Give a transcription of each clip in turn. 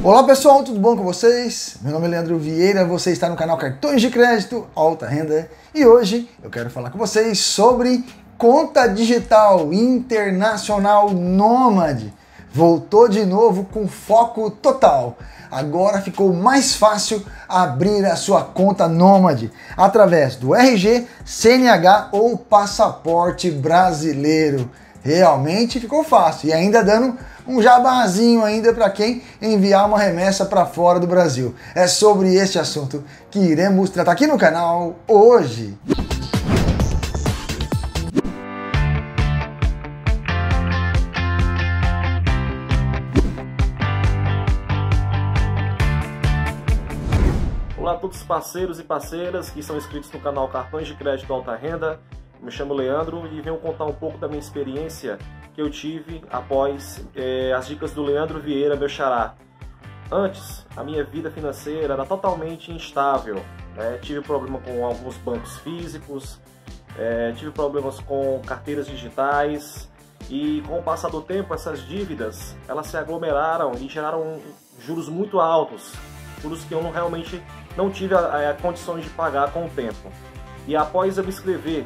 Olá pessoal, tudo bom com vocês? Meu nome é Leandro Vieira, você está no canal Cartões de Crédito Alta Renda e hoje eu quero falar com vocês sobre conta digital internacional Nômade. Voltou de novo com foco total. Agora ficou mais fácil abrir a sua conta Nômade através do RG, CNH ou passaporte brasileiro. Realmente ficou fácil e ainda dando um jabazinho ainda para quem enviar uma remessa para fora do Brasil. É sobre este assunto que iremos tratar aqui no canal hoje. Olá a todos os parceiros e parceiras que são inscritos no canal Cartões de Crédito Alta Renda. Me chamo Leandro e venho contar um pouco da minha experiência que eu tive após as dicas do Leandro Vieira, meu xará. Antes, a minha vida financeira era totalmente instável, né? Tive problema com alguns bancos físicos, tive problemas com carteiras digitais e com o passar do tempo essas dívidas elas se aglomeraram e geraram juros muito altos, juros que eu realmente não tive condições de pagar com o tempo. E após eu me inscrever,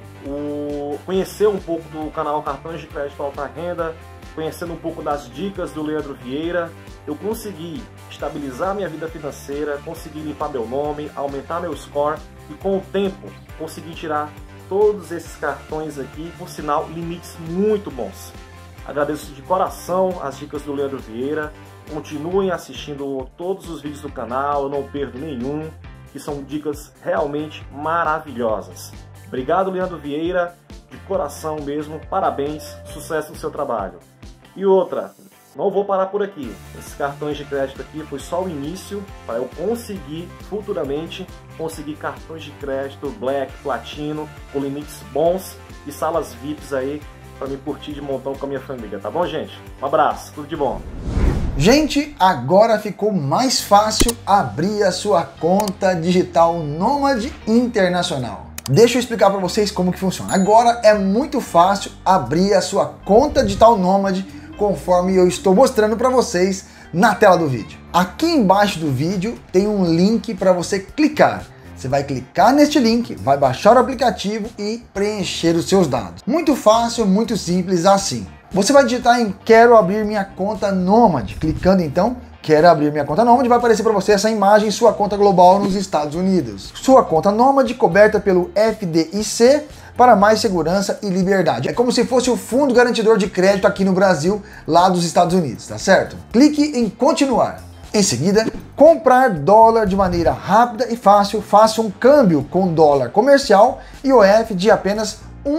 conhecer um pouco do canal Cartões de Crédito Alta Renda, conhecendo um pouco das dicas do Leandro Vieira, eu consegui estabilizar minha vida financeira, consegui limpar meu nome, aumentar meu score e com o tempo consegui tirar todos esses cartões aqui, por sinal, limites muito bons. Agradeço de coração as dicas do Leandro Vieira, continuem assistindo todos os vídeos do canal, eu não perdo nenhum, que são dicas realmente maravilhosas. Obrigado, Leandro Vieira, de coração mesmo, parabéns, sucesso no seu trabalho. E outra, não vou parar por aqui, esses cartões de crédito aqui foi só o início para eu conseguir futuramente conseguir cartões de crédito Black, Platino, com limites bons e salas VIPs aí para me curtir de montão com a minha família, tá bom, gente? Um abraço, tudo de bom! Gente, agora ficou mais fácil abrir a sua conta digital Nômade Internacional. Deixa eu explicar para vocês como que funciona. Agora é muito fácil abrir a sua conta digital Nômade conforme eu estou mostrando para vocês na tela do vídeo. Aqui embaixo do vídeo tem um link para você clicar. Você vai clicar neste link, vai baixar o aplicativo e preencher os seus dados. Muito fácil, muito simples assim. Você vai digitar em quero abrir minha conta Nômade. Clicando então, quero abrir minha conta Nômade, vai aparecer para você essa imagem, sua conta global nos Estados Unidos. Sua conta Nômade coberta pelo FDIC para mais segurança e liberdade. É como se fosse o fundo garantidor de crédito aqui no Brasil, lá dos Estados Unidos, tá certo? Clique em continuar. Em seguida, comprar dólar de maneira rápida e fácil. Faça um câmbio com dólar comercial IOF de apenas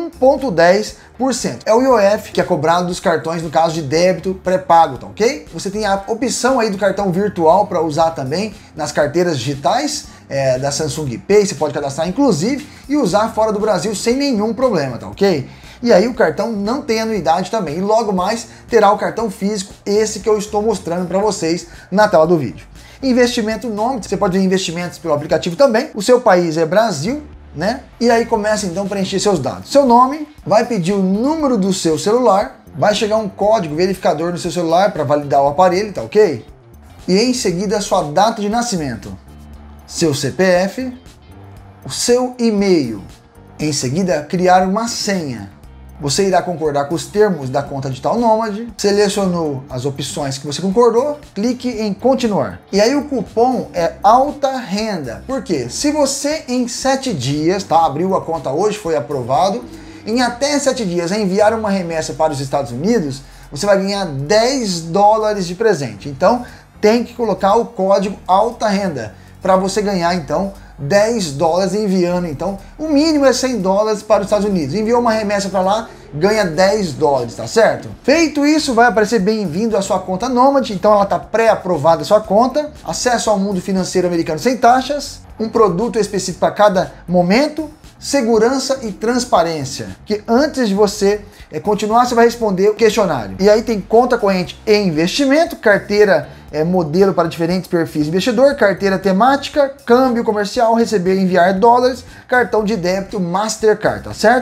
1,10%. É o IOF que é cobrado dos cartões no caso de débito pré-pago, tá ok? Você tem a opção aí do cartão virtual para usar também nas carteiras digitais da Samsung Pay, você pode cadastrar inclusive e usar fora do Brasil sem nenhum problema, tá ok? E aí o cartão não tem anuidade também, e logo mais terá o cartão físico, esse que eu estou mostrando para vocês na tela do vídeo. Investimento Nômade, você pode ver investimentos pelo aplicativo também, o seu país é Brasil, né? E aí começa então a preencher seus dados. Seu nome, vai pedir o número do seu celular, vai chegar um código verificador no seu celular para validar o aparelho, tá ok? E em seguida a sua data de nascimento, seu CPF, o seu e-mail. Em seguida, criar uma senha. Você irá concordar com os termos da conta digital Nômade, selecionou as opções que você concordou, clique em continuar. E aí o cupom é alta renda, porque se você em 7 dias, tá, abriu a conta hoje, foi aprovado, em até 7 dias enviar uma remessa para os Estados Unidos, você vai ganhar 10 dólares de presente. Então tem que colocar o código alta renda para você ganhar então 10 dólares enviando, então o mínimo é 100 dólares para os Estados Unidos. Enviou uma remessa para lá, ganha 10 dólares, tá certo? Feito isso, vai aparecer bem-vindo à sua conta Nômade, então ela está pré-aprovada a sua conta, acesso ao mundo financeiro americano sem taxas, um produto específico para cada momento, segurança e transparência, que antes de você continuar, você vai responder o questionário. E aí tem conta corrente e investimento, carteira modelo para diferentes perfis de investidor, carteira temática, câmbio comercial, receber e enviar dólares, cartão de débito Mastercard, tá certo?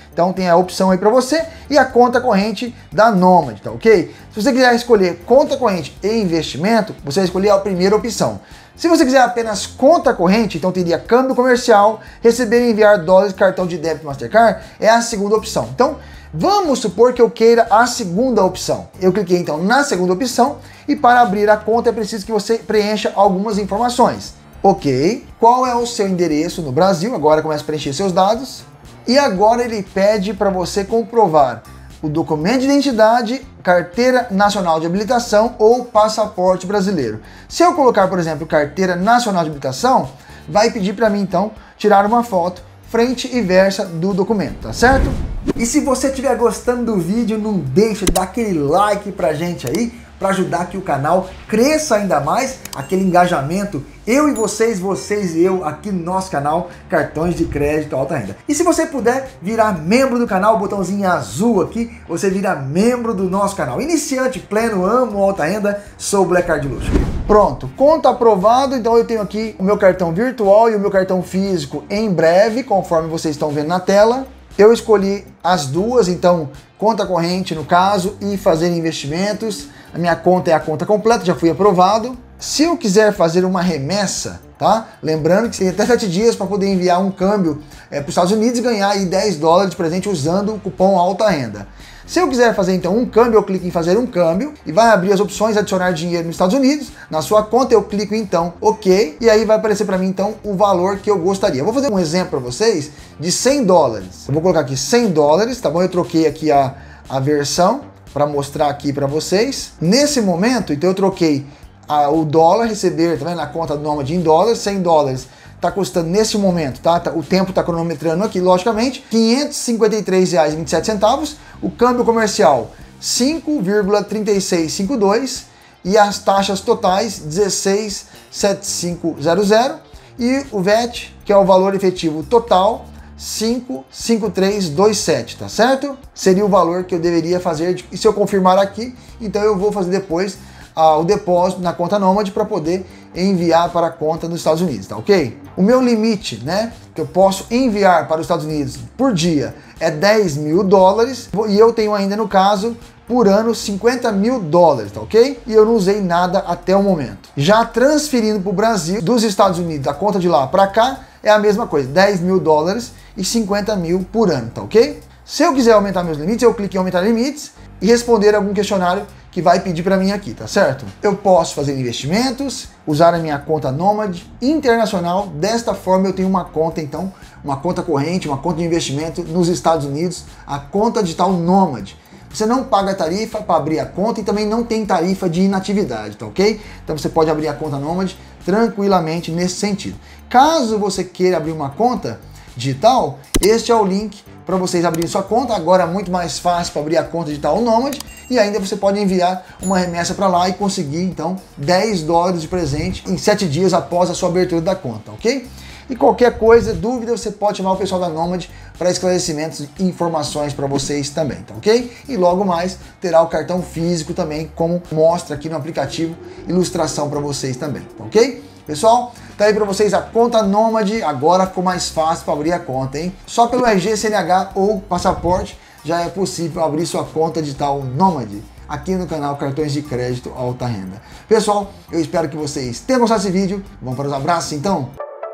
Então tem a opção aí para você e a conta corrente da Nomad, tá ok? Se você quiser escolher conta corrente e investimento, você vai escolher a primeira opção. Se você quiser apenas conta corrente, então teria câmbio comercial, receber e enviar dólares, cartão de débito Mastercard, é a segunda opção. Então, vamos supor que eu queira a segunda opção. Eu cliquei então na segunda opção e para abrir a conta é preciso que você preencha algumas informações. Ok, qual é o seu endereço no Brasil? Agora começa a preencher seus dados. E agora ele pede para você comprovar o documento de identidade, carteira nacional de habilitação ou passaporte brasileiro. Se eu colocar, por exemplo, carteira nacional de habilitação, vai pedir para mim então tirar uma foto frente e versa do documento, tá certo? E se você estiver gostando do vídeo, não deixe de dar aquele like pra gente aí, para ajudar que o canal cresça ainda mais, aquele engajamento, eu e vocês, vocês e eu, aqui no nosso canal, Cartões de Crédito Alta Renda. E se você puder virar membro do canal, o botãozinho azul aqui, você vira membro do nosso canal. Iniciante, pleno, amo alta renda, sou Black Card Luxo. Pronto, conta aprovado, então eu tenho aqui o meu cartão virtual e o meu cartão físico em breve, conforme vocês estão vendo na tela. Eu escolhi as duas, então conta corrente no caso e fazer investimentos. A minha conta é a conta completa, já fui aprovado. Se eu quiser fazer uma remessa, tá? Lembrando que você tem até 7 dias para poder enviar um câmbio para os Estados Unidos e ganhar aí 10 dólares de presente usando o cupom Alta Renda. Se eu quiser fazer então um câmbio, eu clico em fazer um câmbio e vai abrir as opções adicionar dinheiro nos Estados Unidos. Na sua conta eu clico então OK e aí vai aparecer para mim então o valor que eu gostaria. Eu vou fazer um exemplo para vocês de 100 dólares. Eu vou colocar aqui 100 dólares, tá bom? Eu troquei aqui a versão para mostrar aqui para vocês. Nesse momento, então eu troquei o dólar, receber, tá vendo? Na conta do Nomad em dólares, 100 dólares. Tá custando nesse momento, tá? O tempo tá cronometrando aqui, logicamente, R$ 553,27. O câmbio comercial 5,3652 e as taxas totais 16,7500 e o VAT, que é o valor efetivo total, 55327, tá certo? Seria o valor que eu deveria fazer, e se eu confirmar aqui, então eu vou fazer depois o depósito na conta Nomad para poder enviar para a conta dos Estados Unidos, tá ok? O meu limite, né, que eu posso enviar para os Estados Unidos por dia é 10 mil dólares e eu tenho ainda no caso por ano 50 mil dólares, tá ok? E eu não usei nada até o momento. Já transferindo para o Brasil, dos Estados Unidos, da conta de lá para cá, é a mesma coisa, 10 mil dólares e 50 mil por ano, tá ok? Se eu quiser aumentar meus limites, eu clico em aumentar limites e responder algum questionário que vai pedir para mim aqui, tá certo? Eu posso fazer investimentos, usar a minha conta Nomad internacional, desta forma eu tenho uma conta então, uma conta corrente, uma conta de investimento nos Estados Unidos, a conta digital Nomad. Você não paga tarifa para abrir a conta e também não tem tarifa de inatividade, tá ok? Então você pode abrir a conta Nomad tranquilamente nesse sentido. Caso você queira abrir uma conta digital, este é o link para vocês abrirem sua conta. Agora é muito mais fácil para abrir a conta digital Nomad e ainda você pode enviar uma remessa para lá e conseguir então 10 dólares de presente em 7 dias após a sua abertura da conta, ok? E qualquer coisa, dúvida, você pode chamar o pessoal da Nomad para esclarecimentos e informações para vocês também, tá ok? E logo mais terá o cartão físico também, como mostra aqui no aplicativo, ilustração para vocês também, tá ok? Pessoal, tá aí para vocês a conta Nomad, agora ficou mais fácil para abrir a conta, hein? Só pelo RG, CNH ou passaporte já é possível abrir sua conta digital Nomad aqui no canal Cartões de Crédito Alta Renda. Pessoal, eu espero que vocês tenham gostado desse vídeo. Vamos para os abraços então?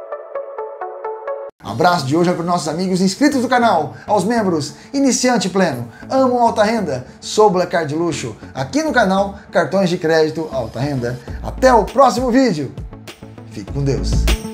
Abraço de hoje é para os nossos amigos inscritos do canal, aos membros, iniciante pleno, amo alta renda, sou Black Card Luxo, aqui no canal Cartões de Crédito Alta Renda. Até o próximo vídeo. Fique com Deus.